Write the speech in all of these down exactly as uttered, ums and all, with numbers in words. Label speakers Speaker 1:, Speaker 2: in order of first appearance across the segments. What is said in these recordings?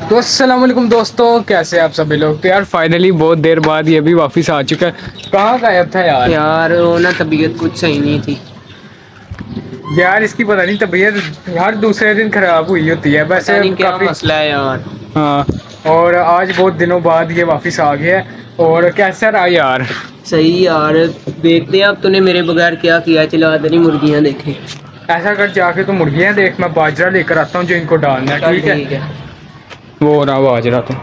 Speaker 1: तो अस्सलाम वालेकुम दोस्तों, कैसे आप सभी लोग। तो यार फाइनली बहुत देर बाद ये भी वापस आ चुका है। कहाँ गायब था यार?
Speaker 2: यार वो ना तबीयत कुछ सही नहीं थी
Speaker 1: यार इसकी पता नहीं तबीयत हर दूसरे दिन खराब हुई होती है वैसे।
Speaker 2: क्या
Speaker 1: काफी
Speaker 2: मसला है यार।
Speaker 1: हाँ, और आज बहुत दिनों बाद ये वापस आ गया है। और कैसा रहा यार?
Speaker 2: सही यार, देखते हैं अब तूने मेरे बगैर क्या किया। चला नहीं मुर्गियाँ देखें।
Speaker 1: ऐसा कर जाके तो मुर्गियाँ देख, मैं बाजरा लेकर आता हूँ जो इनको डालना है। ठीक है,
Speaker 2: है।
Speaker 1: वो रहा बाजरा। तो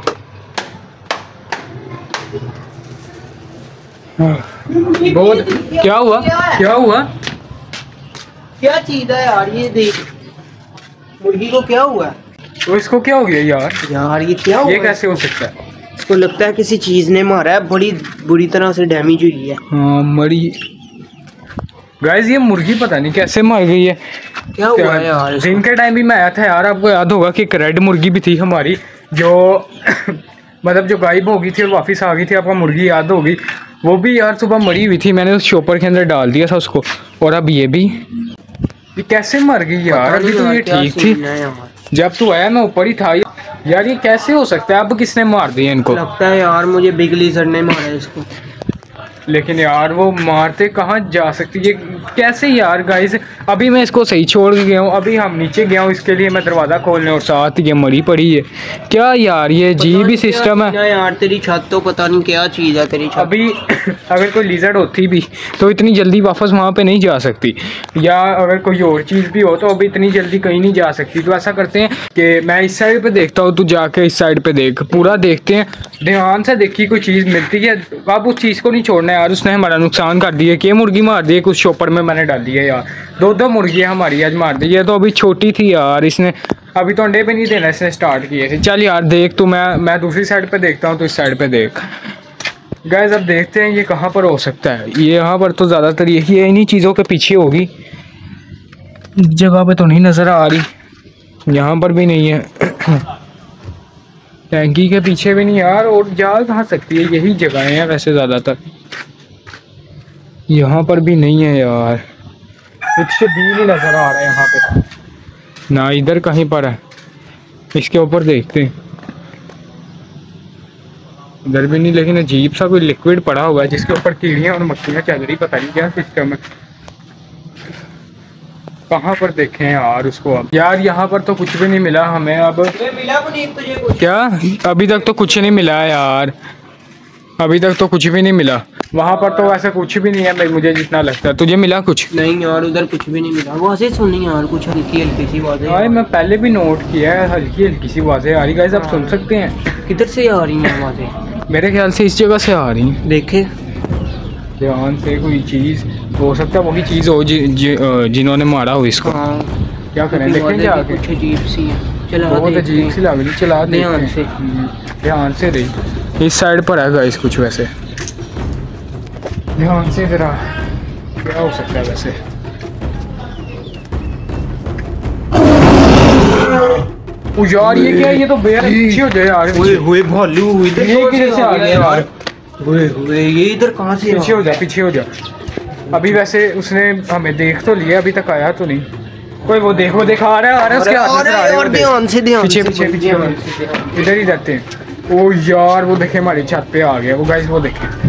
Speaker 1: बहुत क्या हुआ क्या हुआ
Speaker 2: क्या चीज है यार ये देख, मुर्गी को क्या हुआ?
Speaker 1: तो इसको क्या हो गया यार?
Speaker 2: यार ये क्या हुआ?
Speaker 1: ये कैसे हो सकता है?
Speaker 2: इसको लगता है किसी चीज ने मारा है, बड़ी बुरी तरह से डैमेज हुई है।
Speaker 1: हाँ मरी। गाइस ये मुर्गी पता नहीं कैसे मर गई है।
Speaker 2: क्या हुआ है यार?
Speaker 1: दिन के टाइम भी मैं आया था यार, आपको याद होगा कि एक रेड मुर्गी भी थी हमारी जो मतलब जो गायब हो गई थी और वापस आ गई थी। आपको मुर्गी याद होगी, वो भी यार सुबह मरी हुई थी। मैंने उस शॉपर के अंदर डाल दिया था उसको। और अब ये भी ये कैसे मर गई यार? अभी तो ये ठीक थी, जब तू आया मैं ऊपर ही था। यार ये कैसे हो सकता है? अब किसने मार दिया इनको?
Speaker 2: लगता है यार मुझे बिगली सर ने मारा इसको।
Speaker 1: लेकिन यार वो मारते कहाँ जा सकती है कैसे यार? गाइस अभी मैं इसको सही छोड़ के गया हूँ, अभी हम नीचे गया हूँ इसके लिए मैं दरवाज़ा खोलने, और साथ ये मरी पड़ी है। क्या यार ये अजीब ही सिस्टम है
Speaker 2: यार। तेरी छत तो पता नहीं क्या चीज़ है तेरी छत।
Speaker 1: अभी अगर कोई लिजर्ड होती भी तो इतनी जल्दी वापस वहाँ पे नहीं जा सकती, या अगर कोई और चीज़ भी हो तो अभी इतनी जल्दी कहीं नहीं जा सकती। तो ऐसा करते हैं कि मैं इस साइड पे देखता हूँ, तू जाके इस साइड पे देख, पूरा देखते हैं, ध्यान से देखी कोई चीज़ मिलती है। अब उस चीज़ को नहीं छोड़ना यार, उसने हमारा नुकसान कर दिया कि मुर्गी मार दी है, कुछ शॉपर में मैंने डाल दिया यार। दो दो मुर्गियाँ हमारी आज मार दी है। तो अभी छोटी थी यार, इसने अभी तो अंडे पे नहीं देना, इसने स्टार्ट किए थे। चल यार देख तू, मैं मैं दूसरी साइड पे देखता हूँ, तो इस साइड पे देख। गाइस अब देखते हैं ये कहाँ पर हो सकता है। ये यहाँ पर तो ज़्यादातर यही है, इन्हीं चीज़ों के पीछे होगी। इस जगह पे तो नहीं नज़र आ रही, यहाँ पर भी नहीं है, टैंकी के पीछे भी नहीं यार। और जा कहाँ सकती है? यही जगह है वैसे ज़्यादातर, यहाँ पर भी नहीं है यार। कुछ भी नहीं नज़र आ रहा है यहाँ पे ना, इधर कहीं पर है। इसके ऊपर देखते हैं, इधर भी नहीं। लेकिन अजीब सा कोई लिक्विड पड़ा हुआ है जिसके ऊपर कीड़ियाँ और मक्खियाँ चल रही, पता नहीं क्या सिस्टम है। कहाँ पर देखें यार उसको? अब यार यहाँ पर तो कुछ भी नहीं मिला हमें। अब
Speaker 2: मिला तुझे कुछ?
Speaker 1: क्या अभी तक तो कुछ नहीं मिला यार, अभी तक तो कुछ भी नहीं मिला। वहाँ पर तो वैसे कुछ भी नहीं है मुझे जितना लगता है। तुझे मिला कुछ?
Speaker 2: नहीं यार उधर कुछ भी नहीं मिला। आवाज़ें सुनी यार, कुछ हल्की हल्की सी आवाज़ें।
Speaker 1: हाँ मैं पहले भी नोट किया है, हल्की हल्की सी आवाज़ें आ रही। गाइस आप सुन सकते हैं।
Speaker 2: किधर से आ रही हैं आवाज़ें?
Speaker 1: मेरे ख्याल से इस जगह से आ रही हैं।
Speaker 2: देखे
Speaker 1: ध्यान से, कोई चीज़ हो सकता है, वही चीज़ हो जि, जि, जिन्होंने मारा हो इसको।
Speaker 2: हाँ
Speaker 1: क्या करें, देखें जाके।
Speaker 2: कुछ अजीब सी है, चला
Speaker 1: बहुत अजीब सी लग रही। चला
Speaker 2: ध्यान से,
Speaker 1: ध्यान से रही। इस साइड पर है गाइस कुछ, वैसे ध्यान से जरा। क्या हो सकता है वैसे? ओ यार ये क्या है? ये तो बेर पीछे हो जाए यार।
Speaker 2: हुए हुए भालू हुए,
Speaker 1: ये किधर से आ गया यार?
Speaker 2: हुए हुए ये इधर कहाँ से?
Speaker 1: पीछे हो जा, पीछे हो जा। अभी वैसे उसने हमें देख तो लिया, अभी तक आया तो नहीं कोई। वो देखो, देखा आ रहा है, आ रहा है उसके हाथ में आ रहा है।
Speaker 2: ध्यान से, ध्यान
Speaker 1: पीछे पीछे पीछे इधर ही रहते हैं। ओ यार वो देखे हमारी छत पे आ गया वो। गाइस वो देखे